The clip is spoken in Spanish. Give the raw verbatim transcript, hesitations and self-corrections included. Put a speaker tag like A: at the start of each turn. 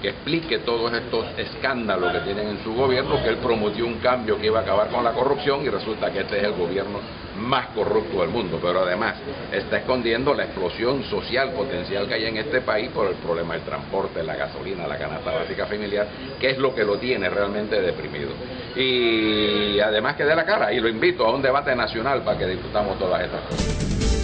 A: que explique todos estos escándalos que tienen en su gobierno, que él prometió un cambio que iba a acabar con la corrupción y resulta que este es el gobierno más corrupto del mundo, pero además está escondiendo la explosión social potencial que hay en este país por el problema del transporte, la gasolina, la canasta básica familiar, que es lo que lo tiene realmente deprimido. Y además que dé la cara, y lo invito a un debate nacional para que discutamos todas estas cosas.